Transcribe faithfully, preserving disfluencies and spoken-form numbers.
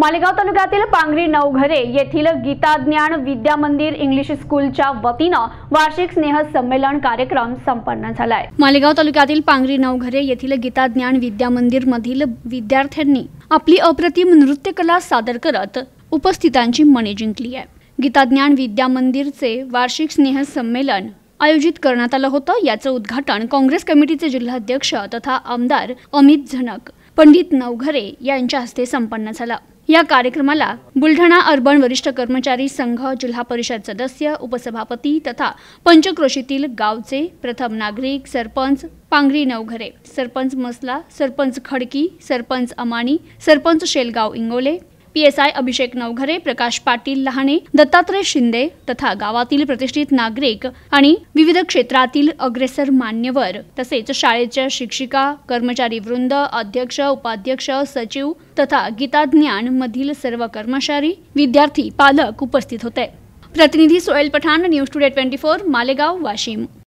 मालेगाव तालुक्यातील पांगरी नवघरे येथील गीता ज्ञान विद्या मंदिर इंग्लिश स्कूलच्या वतीनं वार्षिक स्नेह संमेलन कार्यक्रम संपन्न झालाय। मालेगाव तालुक्यातील पांगरी नवघरे येथील गीता ज्ञान विद्या मंदिर मधील विद्यार्थ्यांनी आपली अप्रतिम नृत्य कला सादर करत उपस्थितांची मने जिंकली आहे। गीता ज्ञान विद्या मंदिरचे वार्षिक स्नेह संमेलन आयोजित करण्यात आलं होतं। याचं उद्घाटन काँग्रेस कमिटीचे जिल्हाध्यक्ष तथा आमदार अमित झनक पंडित नवघरे यांच्या हस्ते संपन्न झाला। या कार्यक्रमाला बुलढाणा अर्बन वरिष्ठ कर्मचारी संघ जिल्हा परिषद सदस्य उपसभापती तथा पंचक्रोशीतील गावचे प्रथम नागरिक सरपंच पांगरी नवघरे, सरपंच मसला, सरपंच खडकी, सरपंच अमानी, सरपंच शेलगाव इंगोले, पीएसआय अभिषेक नवघरे, प्रकाश पाटील लहाने, दत्तात्रय शिंदे तथा गावातील प्रतिष्ठित नागरिक आणि विविध क्षेत्रातील अग्रेसर मान्यवर तसेच शाळेच्या शिक्षिका, कर्मचारी वृंद, अध्यक्ष, उपाध्यक्ष, सचिव तथा गीता ज्ञान मधील सर्व कर्मचारी, विद्यार्थी, पालक उपस्थित होते। प्रतिनिधी सोहेल पठाण, न्यूज टुडे चोवीस, मालेगाव, वाशिम।